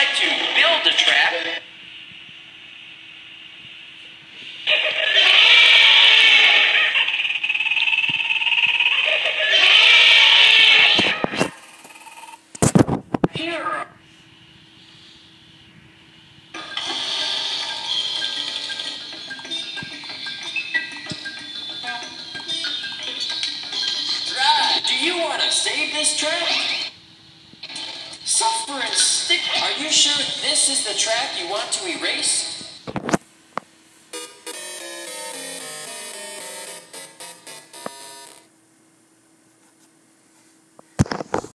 decide to build a trap, here. Do you want to save this trap? Suffer and stick. Are you sure this is the trap you want to erase?